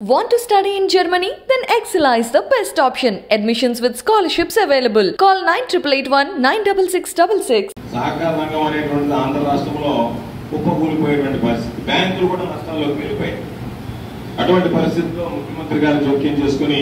Want to study in Germany? Then Excella is the best option. Admissions with scholarships available. Call 9881 96666. సహకార రంగం అనేటువంటిది ఆంధ్ర రాష్ట్రంలో కుప్పకూలిపోయేటువంటి పరిస్థితి. బ్యాంకులు కూడా నష్టాల్లోకి వెళ్ళిపోయాయి. అటువంటి పరిస్థితుల్లో ముఖ్యమంత్రి గారు జోక్యం చేసుకుని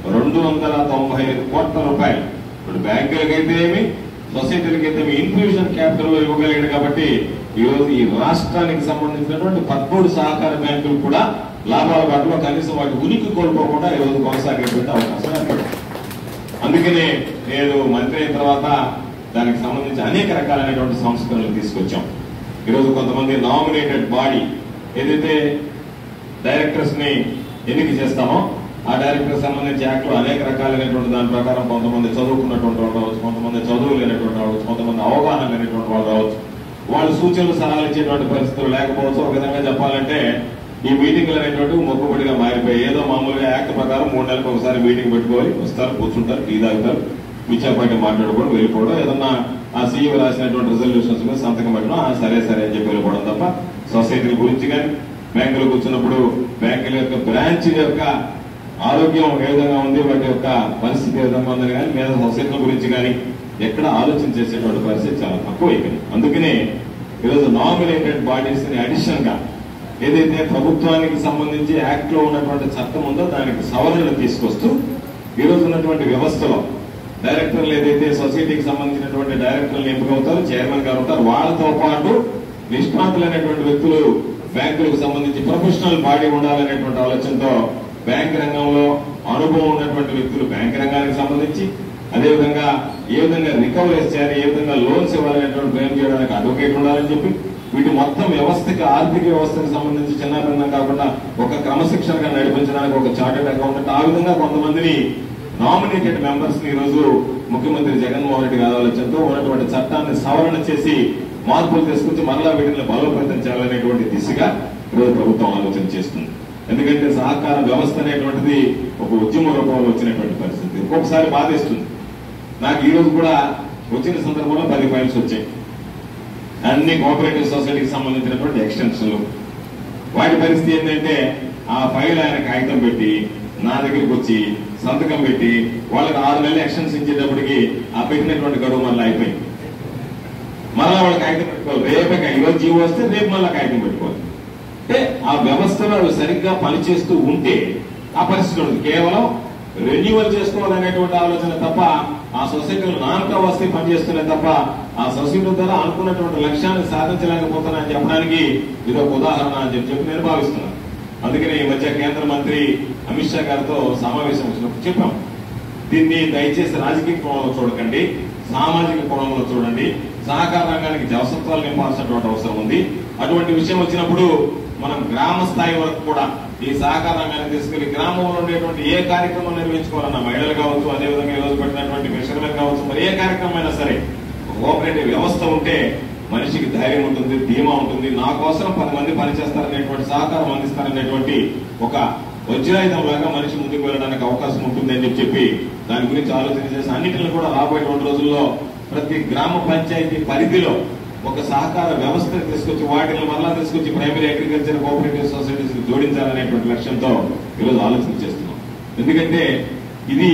295 కోట్ల రూపాయలు ఇప్పుడు బ్యాంకులకైతే ఏమి, సొసైటీలకైతే ఇన్ఫ్యూజన్ క్యాపిటల్ ఇవ్వగలిగాడు. కాబట్టి ఈ రోజు ఈ రాష్ట్రానికి సంబంధించినటువంటి 13 సహకార బ్యాంకులు కూడా లాభాల బాటలో కనీసం వాటి ఉనికి కోల్పోకుండా ఈ రోజు కొనసాగేటువంటి అవకాశం ఏర్పడింది. అందుకనే నేను మంత్రి అయిన తర్వాత దానికి సంబంధించి అనేక రకాలైనటువంటి సంస్కరణలు తీసుకొచ్చాం. ఈరోజు కొంతమంది నామినేటెడ్ బాడీ ఏదైతే డైరెక్టర్స్ ని ఎన్నిక చేస్తామో ఆ డైరెక్టర్ సంబంధించి యాక్ట్ లో అనేక రకాలైనటువంటి దాని ప్రకారం కొంతమంది చదువుకున్నటువంటి వాళ్ళు రావచ్చు, కొంతమంది చదువు లేనటువంటి రావచ్చు, కొంతమంది అవగాహన లేనటువంటి వాళ్ళు రావచ్చు. వాళ్ళు సూచనలు సలహాలు ఇచ్చేటువంటి పరిస్థితులు లేకపోవచ్చు. ఒక విధంగా చెప్పాలంటే ఈ మీటింగ్లు అనేటువంటి మొక్కుబడిగా మారిపోయి ఏదో మామూలుగా యాక్ట్ ప్రకారం 3 నెలలకు ఒకసారి మీటింగ్ పెట్టుకోవాలి, వస్తారు, కూర్చుంటారు, టీ తాగుతారు, పిచ్చాపాటి మాట్లాడుకోవడం, వెళ్ళిపోవడం, ఏదన్నా ఆ సీఈఓ రాసినటువంటి రిజల్యూషన్స్ మీద సంతకం పెట్టడం, సరే సరే అని చెప్పి వెళ్ళిపోవడం తప్ప సొసైటీల గురించి కానీ బ్యాంకులు కూర్చున్నప్పుడు బ్యాంకుల యొక్క బ్రాంచ్ యొక్క ఆరోగ్యం ఏ విధంగా ఉంది, వాటి యొక్క పరిస్థితి ఏ విధంగా ఉందని కానీ లేదా సొసైటీల గురించి కానీ ఎక్కడ ఆలోచన చేసేటువంటి పరిస్థితి చాలా తక్కువ అయిపోయింది. అందుకనే ఈరోజు నామినేటెడ్ బాడీస్ ని అడిషన్ గా ఏదైతే ప్రభుత్వానికి సంబంధించి యాక్ట్ లో ఉన్నటువంటి చట్టం ఉందో దానికి సవరణలు తీసుకొస్తూ ఈ రోజు ఉన్నటువంటి వ్యవస్థలో డైరెక్టర్లు ఏదైతే సొసైటీకి సంబంధించినటువంటి డైరెక్టర్లు ఎంపిక అవుతారు, చైర్మన్ గారు అవుతారు, వాళ్ళతో పాటు నిష్ణాతులైనటువంటి వ్యక్తులు బ్యాంకులకు సంబంధించి ప్రొఫెషనల్ బాడీ ఉండాలనేటువంటి ఆలోచనతో బ్యాంక్ రంగంలో అనుభవం ఉన్నటువంటి వ్యక్తులు బ్యాంక్ రంగానికి సంబంధించి అదేవిధంగా ఏ విధంగా రికవరీస్ చేయాలి, ఏ విధంగా లోన్స్ ఇవ్వాలనేటువంటి క్లెయిమ్ చేయడానికి అడ్వకేట్ ఉండాలని చెప్పి వీటి మొత్తం వ్యవస్థకి ఆర్థిక వ్యవస్థకు సంబంధించి చిన్నభిన్నం కాకుండా ఒక క్రమశిక్షణగా నడిపించడానికి ఒక చార్టెడ్ అకౌంటెంట్ ఆ విధంగా కొంతమందిని నామినేటెడ్ మెంబర్స్ ని ఈరోజు ముఖ్యమంత్రి జగన్మోహన్ రెడ్డి గారి ఆలోచనతో ఉన్నటువంటి చట్టాన్ని సవరణ చేసి మార్పులు తీసుకొచ్చి మరలా వీటిని బలోపేతం చేయాలనేటువంటి దిశగా ఈరోజు ప్రభుత్వం ఆలోచన చేస్తుంది. ఎందుకంటే సహకార వ్యవస్థ అనేటువంటిది ఒక ఉద్యమ రూపంలో వచ్చినటువంటి పరిస్థితి. ఒక్కొక్కసారి బాధిస్తుంది. నాకు ఈ రోజు కూడా వచ్చిన సందర్భంలో 10 ఫైల్స్ వచ్చాయి. అన్ని కోఆపరేటివ్ సొసైటీకి సంబంధించినటువంటి ఎక్స్టెన్షన్లు. వాటి పరిస్థితి ఏంటంటే ఆ ఫైల్ ఆయన కాగితం పెట్టి నా దగ్గరికి వచ్చి సంతకం పెట్టి వాళ్ళకి 6 నెలలు ఎక్స్టెన్స్ ఇచ్చేటప్పటికి ఆ పెట్టినటువంటి గడువు మళ్ళీ అయిపోయింది. మళ్ళా వాళ్ళకి కాగితం పెట్టుకోవాలి. రేపే ఈరోజు జీవో వస్తే రేపు మళ్ళీ కాగితం పెట్టుకోవాలి. అంటే ఆ వ్యవస్థలో అవి సరిగ్గా పనిచేస్తూ ఉంటే ఆ పరిస్థితి ఉంటుంది. కేవలం రెన్యువల్ చేసుకోవాలనేటువంటి ఆలోచన తప్ప ఆ సొసైటీలు నామక వస్తే పనిచేస్తున్నాయి తప్ప ఆ సొసైటీ ద్వారా అనుకున్నటువంటి లక్ష్యాన్ని సాధించలేకపోతున్నాయని చెప్పడానికి ఇది ఒక ఉదాహరణ అని చెప్పి నేను భావిస్తున్నాను. అందుకని ఈ మధ్య కేంద్ర మంత్రి అమిత్ షా గారితో సమావేశం వచ్చినప్పుడు చెప్పాం, దీన్ని దయచేసి రాజకీయ కోణంలో చూడకండి, సామాజిక కోణంలో చూడండి, సహకార రంగానికి జవసత్వాలు నింపాల్సినటువంటి అవసరం ఉంది. అటువంటి విషయం వచ్చినప్పుడు మనం గ్రామ స్థాయి వరకు కూడా ఈ సహకార రంగాన్ని తీసుకెళ్లి గ్రామంలో ఉండేటువంటి ఏ కార్యక్రమం నిర్వహించుకోవాలన్నా మహిళలు కావచ్చు, అదేవిధంగా ఈ రోజు పెట్టినటువంటి ఫిషర్మెన్ కావచ్చు, మరి ఏ కార్యక్రమం అయినా సరే కోఆపరేటివ్ వ్యవస్థ ఉంటే మనిషికి ధైర్యం ఉంటుంది, ధీమా ఉంటుంది. నా కోసం 10 మంది పనిచేస్తారనేటువంటి సహకారం అందిస్తారనేటువంటి ఒక వజ్రాయుధం లాగా మనిషి ముందుకు వెళ్ళడానికి అవకాశం ఉంటుంది అని చెప్పి దాని గురించి ఆలోచన చేసి అన్నింటిని కూడా రాబోయేటువంటి రోజుల్లో ప్రతి గ్రామ పంచాయతీ పరిధిలో ఒక సహకార వ్యవస్థను తీసుకొచ్చి వాటిని మరలా తీసుకొచ్చి ప్రైమరీ అగ్రికల్చర్ కోఆపరేటివ్ సొసైటీస్ కి జోడించాలనేటువంటి లక్ష్యంతో ఈరోజు ఆలోచన చేస్తున్నాం. ఎందుకంటే ఇది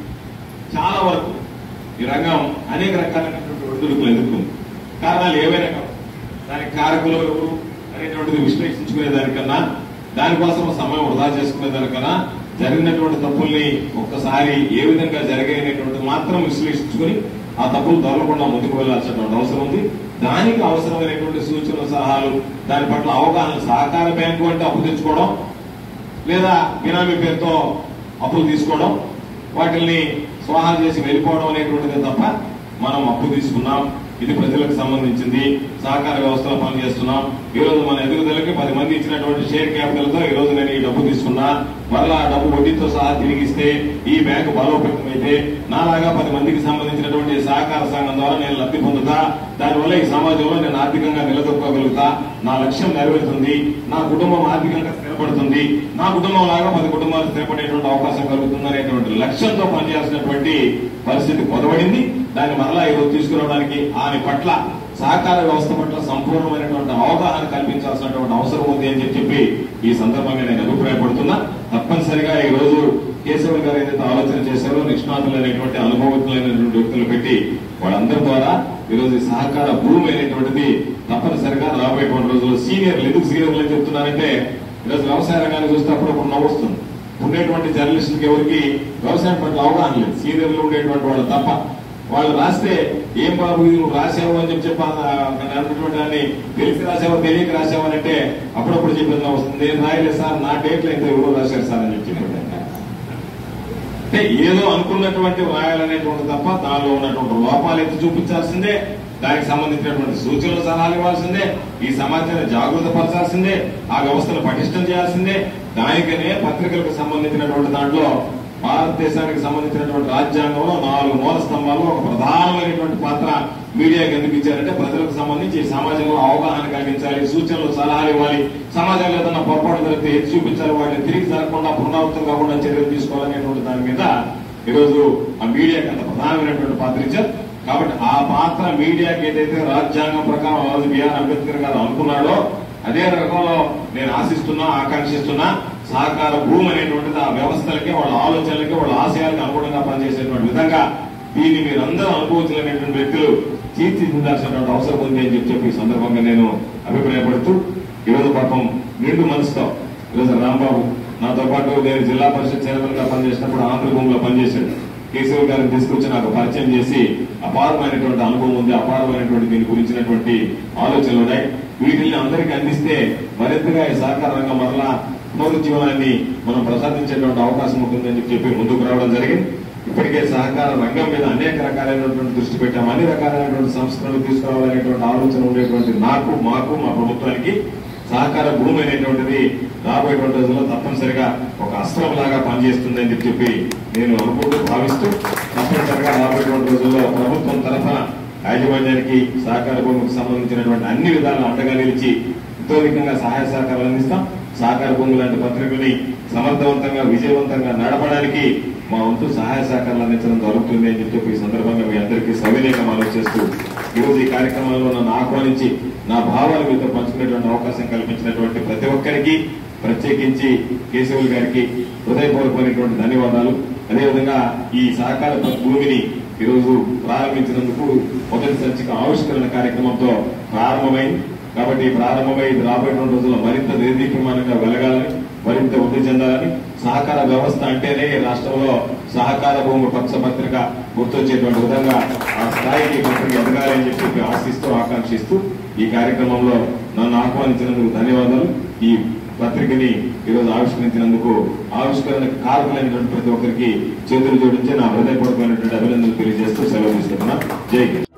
చాలా వరకు ఈ రంగం అనేక రకాలైనటువంటి ఒడిదుడుకులు ఎదుర్కొంది. కారణాలు ఏవైనా దానికి కారకులు ఎవరు అనేటువంటిది విశ్లేషించుకునే దానికన్నా దానికోసం సమయం వృధా చేసుకునే దానికన్నా జరిగినటువంటి తప్పుల్ని ఒక్కసారి ఏ విధంగా జరిగాయనేటువంటి మాత్రం విశ్లేషించుకుని ఆ తప్పులు దొరకకుండా ముందుకు వెళ్లాల్సినటువంటి అవసరం ఉంది. దానికి అవసరమైనటువంటి సూచనలు సలహాలు దాని పట్ల అవగాహన. సహకార బ్యాంకు అంటే అప్పు తెచ్చుకోవడం లేదా బినామీ పేరుతో అప్పులు తీసుకోవడం, వాటిని స్వాహా చేసి వెళ్ళిపోవడం అనేటువంటిదే తప్ప మనం అప్పు తీసుకున్నాం, ఇది ప్రజలకు సంబంధించింది, సహకార వ్యవస్థలో పనిచేస్తున్నాం, ఈ రోజు మన ఎదుగుదలకి 10 మంది ఇచ్చినటువంటి షేర్ క్యాపిటల్ తో ఈ రోజు నేను ఈ డబ్బు తీసుకున్నా, మరలా ఆ డబ్బు వడ్డీతో సహా తిరిగిస్తే ఈ బ్యాంకు బలోపేతం అయితే నాలాగా 10 మందికి సంబంధించినటువంటి సహకార సంఘం ద్వారా నేను లబ్ధి పొందుతా, దానివల్ల ఈ సమాజంలో నేను ఆర్థికంగా నిలదొక్కగలుగుతా, నా లక్ష్యం నెరవేరుతుంది, నా కుటుంబం ఆర్థికంగా స్థిరపడుతుంది, నా కుటుంబం లాగా 10 కుటుంబాలు స్థిరపడేటువంటి అవకాశం కలుగుతుంది అనేటువంటి లక్ష్యంతో పనిచేయాల్సినటువంటి పరిస్థితి పొందబడింది. దాన్ని మరలా ఈరోజు తీసుకురావడానికి ఆయన పట్ల సహకార వ్యవస్థ పట్ల సంపూర్ణమైనటువంటి అవగాహన కల్పించాల్సినటువంటి అవసరం ఉంది అని చెప్పి ఈ సందర్భంగా నేను అభిప్రాయపడుతున్నా. తప్పని తప్పనిసరిగా ఈ రోజు కేశవులు గారు ఏదైతే ఆలోచన చేశారో నిష్ణాతులైనటువంటి అనుభవజ్ఞులైనటువంటి వ్యక్తులు పెట్టి వాళ్ళందరి ద్వారా ఈరోజు సహకార భూమి అనేటువంటిది తప్పనిసరిగా రాబోయేటువంటి రోజుల్లో సీనియర్లు ఎందుకు సీనియర్లు అని చెప్తున్నారంటే ఈరోజు వ్యవసాయ రంగాన్ని చూస్తే అప్పుడప్పుడు నవ్వుస్తుంది. ఉండేటువంటి జర్నలిస్టులకి ఎవరికి వ్యవసాయం పట్ల అవగాహన లేదు. సీనియర్లు ఉండేటువంటి వాళ్ళు తప్ప వాళ్ళు రాస్తే ఏం బాబు ఇది నువ్వు రాసావు అని చెప్పినటువంటి దాన్ని తెలిసి రాసావో తెలియక రాసావు అని అంటే అప్పుడప్పుడు చెప్పిన వస్తుంది. నేను రాయలేదు సార్, నా డేట్లు అయితే ఎవరో రాశారు సార్ అని చెప్పినటువంటి అంటే ఏదో అనుకున్నటువంటి రాయాలనేటువంటి తప్ప దానిలో ఉన్నటువంటి లోపాలు ఎత్తి చూపించాల్సిందే, దానికి సంబంధించినటువంటి సూచనలు సలహాలు ఇవ్వాల్సిందే, ఈ సమాజాన్ని జాగృత పరచాల్సిందే, ఆ వ్యవస్థను పటిష్టం చేయాల్సిందే. దానికనే పత్రికలకు సంబంధించినటువంటి దాంట్లో భారతదేశానికి సంబంధించినటువంటి రాజ్యాంగంలో 4 మూల స్తంభాల్లో ఒక ప్రధానమైనటువంటి పాత్ర మీడియాకి ఎందుకు ఇచ్చారంటే ప్రజలకు సంబంధించి సమాజంలో అవగాహన కలిగించాలి, సూచనలు సలహాలు ఇవ్వాలి, సమాజంలో ఏదన్నా పొరపాటు జరిగితే ఎత్తి చూపించాలి, వాటిని తిరిగి జరగకుండా పునరావృతం కాకుండా చర్యలు తీసుకోవాలనేటువంటి దాని మీద ఈరోజు ఆ మీడియాకి అంత ప్రధానమైనటువంటి పాత్ర ఇచ్చారు. కాబట్టి ఆ పాత్ర మీడియాకి ఏదైతే రాజ్యాంగం ప్రకారం రోజు బిఆర్ అంబేద్కర్ గారు అనుకున్నాడో అదే రకంలో నేను ఆశిస్తున్నా ఆకాంక్షిస్తున్నా సహకార భూమి అనేటువంటిది ఆ వ్యవస్థలకి వాళ్ళ ఆలోచనలకి వాళ్ళ ఆశయాలకు అనుగుణంగా పనిచేసేటువంటి విధంగా దీన్ని మీరందరూ అనుభవించలేనటువంటి వ్యక్తులు తీర్చిదిద్దాల్సినటువంటి అవసరం ఉంది అని చెప్పి ఈ సందర్భంగా నేను అభిప్రాయపడుతూ ఈరోజు పాపం నిండు మనసుతో ఈరోజు రాంబాబు నాతో పాటు నేను జిల్లా పరిషత్ చైర్మన్ గా పనిచేసినప్పుడు ఆంధ్రభూమిలో పనిచేశాడు. కేశవ్ గారిని తీసుకొచ్చి నాకు పరిచయం చేసి అపారమైనటువంటి అనుభవం ఉంది, అపారమైనటువంటి దీని గురించినటువంటి ఆలోచనలు ఉన్నాయి. వీటిని అందరికీ అందిస్తే మరింతగా ఈ సహకార రంగం మరలా పునరుజ్జీవనాన్ని మనం ప్రసాదించేటువంటి అవకాశం ఉంటుందని చెప్పి ముందుకు రావడం జరిగింది. ఇప్పటికే సహకార రంగం మీద అనేక రకాలైనటువంటి దృష్టి పెట్టాం. అన్ని రకాలైనటువంటి సంస్కరణలు తీసుకురావాలనేటువంటి ఆలోచన ఉండేటువంటి మాకు మా ప్రభుత్వానికి సహకార భూమి అనేటువంటిది రాబోయేటువంటి రోజుల్లో తప్పనిసరిగా ఒక అస్త్రం లాగా పనిచేస్తుందని చెప్పి నేను అనుకుంటూ భావిస్తూ తప్పనిసరిగా రాబోయేటువంటి రోజుల్లో ప్రభుత్వం తరఫున యాజమాన్యానికి సహకార భూమికి సంబంధించినటువంటి అన్ని విధాలను అండగా నిలిచి ఎంతోధికంగా సహాయ సహకారాలు అందిస్తాం. సహకార భూమి లాంటి పత్రికల్ని సమర్థవంతంగా విజయవంతంగా నడపడానికి మా వంతు సహాయ సహకారాలు అందించడం జరుగుతుంది అని చెప్పి ఈ సందర్భంగా మీ అందరికీ సవినయంగా మనం చేస్తూ ఈరోజు ఈ కార్యక్రమంలో నన్ను ఆహ్వానించి నా భావాలు మీతో పంచుకునేటువంటి అవకాశం కల్పించినటువంటి ప్రతి ఒక్కరికి ప్రత్యేకించి కేశవులు గారికి హృదయపూర్వకమైనటువంటి ధన్యవాదాలు. అదేవిధంగా ఈ సహకార భూమిని ఈరోజు ప్రారంభించినందుకు మొదటి సంచిక ఆవిష్కరణ కార్యక్రమంతో ప్రారంభమైంది. కాబట్టి ప్రారంభమై ఇది రాబోయేటువంటి రోజుల్లో మరింత నిర్దీప్యమానంగా వెలగాలని, మరింత వృద్ధి చెందాలని, సహకార వ్యవస్థ అంటేనే రాష్ట్రంలో సహకార భూమి పక్ష పత్రిక గుర్తొచ్చేటువంటి విధంగా ఆ స్థాయికి పత్రిక ఎదగాలని చెప్పి ఆశిస్తూ ఆకాంక్షిస్తూ ఈ కార్యక్రమంలో నన్ను ఆహ్వానించినందుకు ధన్యవాదాలు. ఈ పత్రికని ఈరోజు ఆవిష్కరించినందుకు ఆవిష్కరణకు కారకులైనటువంటి ప్రతి ఒక్కరికి చేతులు జోడించి నా హృదయపూర్వకమైనటువంటి అభినందనలు తెలియజేస్తూ సెలవు తీసుకుంటున్నా. జై హింద్.